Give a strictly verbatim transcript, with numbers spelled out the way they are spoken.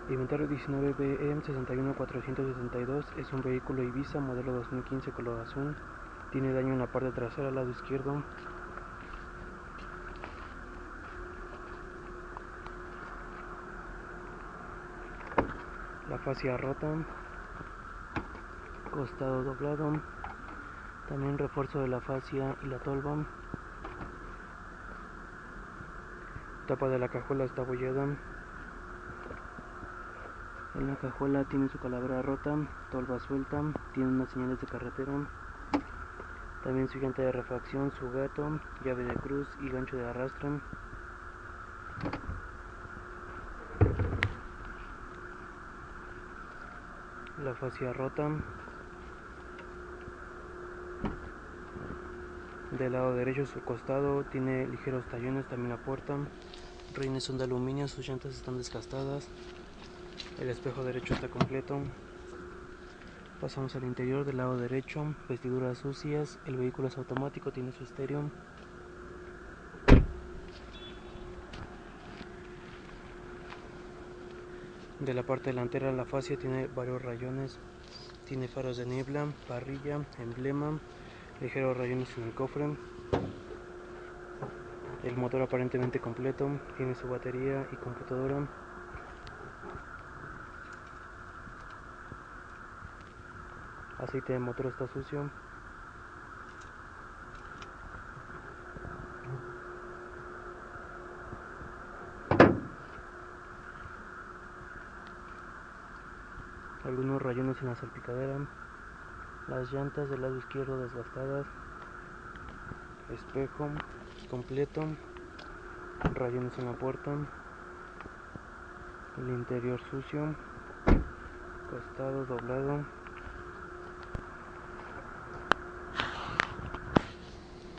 Inventario diecinueve B E sesenta y uno cuatrocientos setenta y dos es un vehículo Ibiza modelo dos mil quince color azul. Tiene daño en la parte trasera al lado izquierdo. La fascia rota, costado doblado, también refuerzo de la fascia y la tolva. Tapa de la cajuela está abollada. En la cajuela tiene su calavera rota, tolva suelta, tiene unas señales de carretera. También su llanta de refacción, su gato, llave de cruz y gancho de arrastre. La fascia rota. Del lado derecho su costado tiene ligeros tallones, también la puerta. Rines son de aluminio, sus llantas están desgastadas. El espejo derecho está completo. Pasamos al interior del lado derecho, vestiduras sucias, el vehículo es automático, tiene su estéreo. De la parte delantera la fascia tiene varios rayones, tiene faros de niebla, parrilla, emblema, ligeros rayones en el cofre. El motor aparentemente completo, tiene su batería y computadora. Aceite de motor está sucio. Algunos rayones en la salpicadera. Las llantas del lado izquierdo desgastadas. Espejo completo. Rayones en la puerta. El interior sucio. Costado doblado.